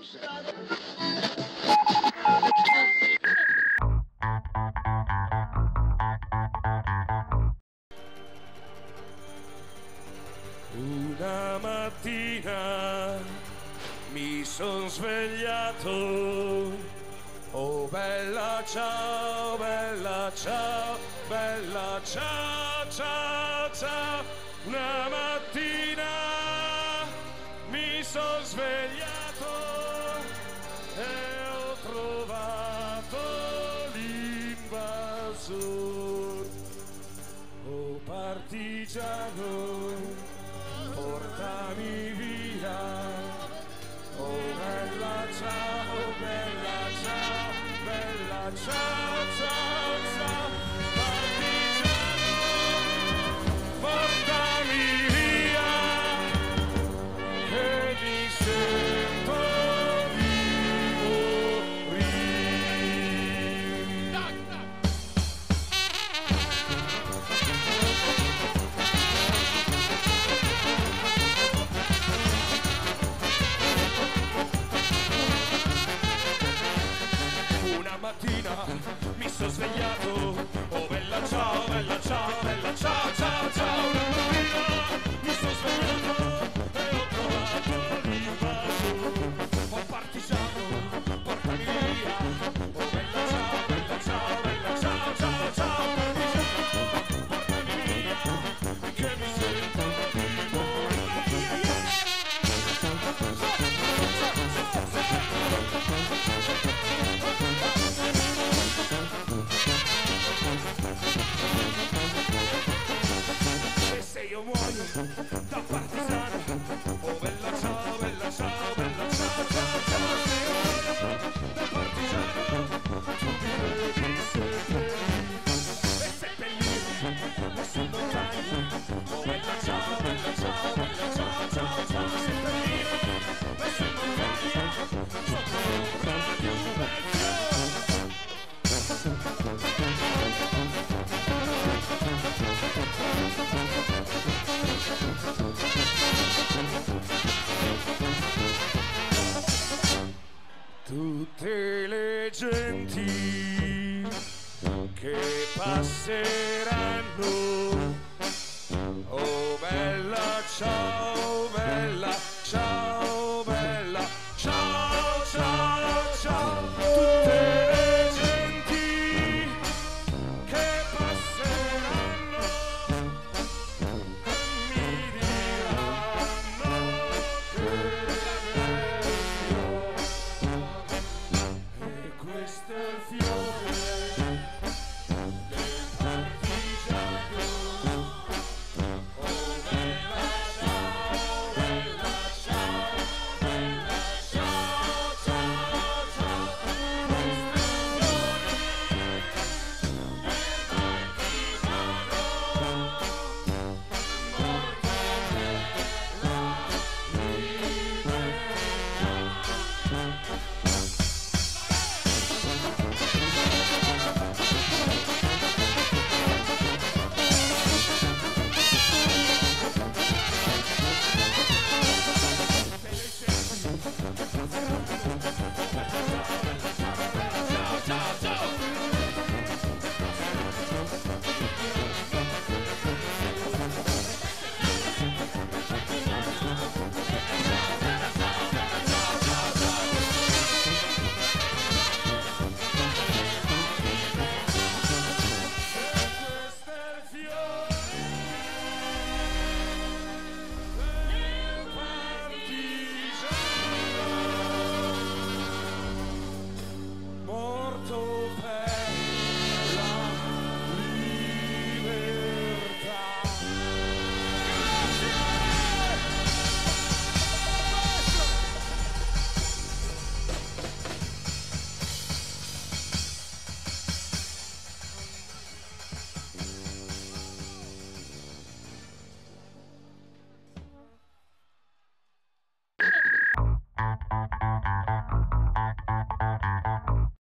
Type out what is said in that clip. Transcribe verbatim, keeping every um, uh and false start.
Una mattina mi son svegliato, oh bella ciao, bella ciao, bella ciao, ciao, ciao. Una mattina mi son svegliato e ho trovato l'invasor. Oh partigiano, portami via, oh bella ciao, bella ciao, bella ciao, ciao, ciao, partigiano, portami via, che mi sento di mattina mi sono svegliato, oh bella ciao, bella ciao, bella ciao, ciao, ciao. Una mattina mi sono svegliato e ho trovato l'invasore. Oh partigiano, portami via, oh bella ciao, bella ciao, bella ciao, ciao, ciao. Partigiano, portami via, che mi sento di morire. E se io muoio da partigiano, oh bella ciao, bella ciao, bella ciao, ciao, ciao. Se io muoio da partigiano, tu mi devi seppellire. E seppellire nessun lontano, oh bella ciao, bella ciao, bella ciao, ciao, ciao. Seppellire nessun lontano, sotto Radio Vecchio. Tutte le genti che passeranno